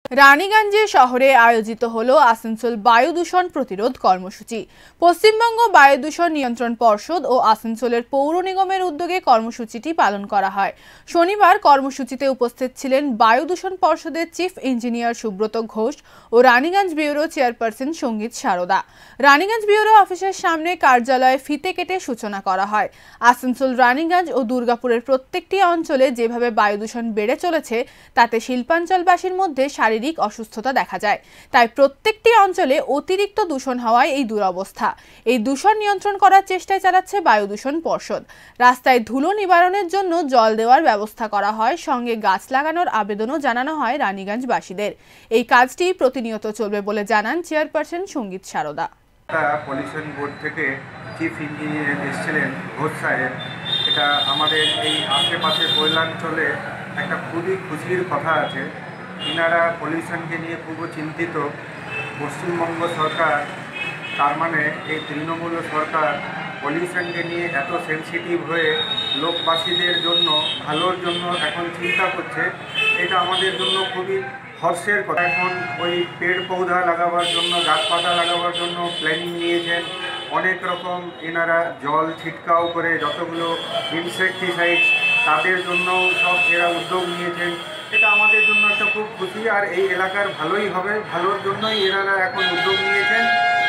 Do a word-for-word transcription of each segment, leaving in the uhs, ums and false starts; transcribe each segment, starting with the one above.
রানীগঞ্জে শহরে আয়োজিত হলো আসানসোল বায়ু দূষণ প্রতিরোধ কর্মসূচি। পশ্চিমবঙ্গ বায়ু দূষণ নিয়ন্ত্রণ পর্ষদ ও আসানসোলের পৌর নিগমের উদ্যোগে কর্মসূচিটি পালন করা হয়। শনিবার কর্মসূচিতে উপস্থিত ছিলেন বায়ু দূষণ পর্ষদের চিফ ইঞ্জিনিয়ার সুব্রত ঘোষ ও Raniganj bureau chairperson Sangeet Sarda. Raniganj bureau অফিসের সামনে কার্যালয়ে ফিতে কেটে সূচনা করা হয়। আসানসোল, রানীগঞ্জ ও দুর্গাপুরের প্রত্যেকটি অঞ্চলে যেভাবে বায়ু দূষণ বেড়ে চলেছে তাতে শিল্পাঞ্চলবাসীর মধ্যে শারীরিক অসুস্থতা দেখা যায়। তাই প্রত্যেকটি অঞ্চলে অতিরিক্ত দূষণ হওয়ায় এই দুরবস্থা। এই দূষণ নিয়ন্ত্রণ করার চেষ্টায় চালাচ্ছে বায়ু দূষণ পর্ষদ। রাস্তায় ধুলো নিবারণের জন্য জল দেওয়ার ব্যবস্থা করা হয়, সঙ্গে গাছ লাগানোর আবেদনও জানানো হয় রানীগঞ্জবাসীদের। এই কাজটি প্রতিনিয়ত চলবে বলে জানান chairperson Sangeet Sarda. Pollution board থেকে চিফ ইঞ্জিনিয়ার এসেছিলেন ঘোষ সাহেব। এটা আমাদের এই আশেপাশে কৈলাঞ্চলে একটা খুবই খুশির কথা আছে। ইনারা পলিউশনকে নিয়ে খুব চিন্তিত। পশ্চিমবঙ্গ সরকার, তার মানে এই তৃণমূল সরকার পলিউশনকে নিয়ে এত সেন্সিটিভ হয়ে লোকবাসীদের জন্য ভালোর জন্য এখন চিন্তা করছে, এটা আমাদের জন্য খুবই হর্ষের কথা। এখন ওই পেড় পৌধা লাগাবার জন্য, গাছপাতা লাগাবার জন্য প্ল্যানিং নিয়েছেন। অনেক রকম এনারা জল ছিটকাও করে যতগুলো ইনসেকটিসাইডস তাদের জন্যও সব এরা উদ্যোগ নিয়েছেন। এটা আমাদের জন্য একটা খুব খুশি, আর এই এলাকার ভালোই হবে, ভালোর জন্যই এনারা এখন উদ্যোগ নিয়েছেন।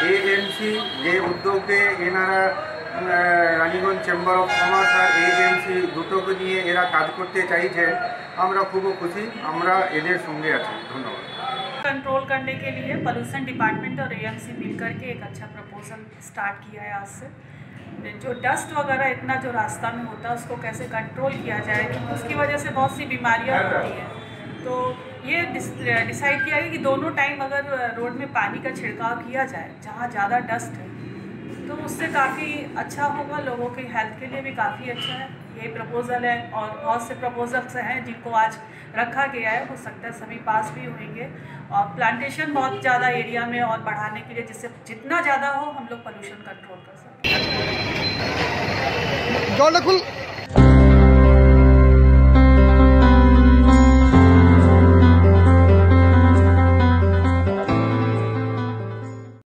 এএমসি যে উদ্যোগে এনারা রানীগঞ্জ চেম্বার অফ কমার্স আর এএমসি দুটোকে নিয়ে এরা কাজ করতে চাইছেন, আমরা খুব খুশি, আমরা এদের সঙ্গে আছি। ধন্যবাদ। कंट्रोल करने के लिए पोल्यूशन डिपार्टमेंट और एएमसी मिलकर के एक अच्छा प्रपोजल स्टार्ट किया है। आज से जो डस्ट वगैरह इतना जो रास्ता में होता है उसको कैसे कंट्रोल किया जाए, क्योंकि उसकी वजह से बहुत सी बीमारियां होती हैं। तो ये डिसाइड किया है कि दोनों टाइम अगर रोड में पानी का छिड़काव किया जाए जहाँ ज़्यादा डस्ट है तो उससे काफ़ी अच्छा होगा, लोगों की हेल्थ के लिए भी काफ़ी अच्छा है। ये प्रपोज़ल है और बहुत से प्रपोजल्स हैं जिनको आज रखा गया है, हो सकता है सभी पास भी होंगे। और प्लांटेशन बहुत ज़्यादा एरिया में और बढ़ाने के लिए, जिससे जितना ज़्यादा हो हम लोग पोल्यूशन कंट्रोल कर सकते हैं।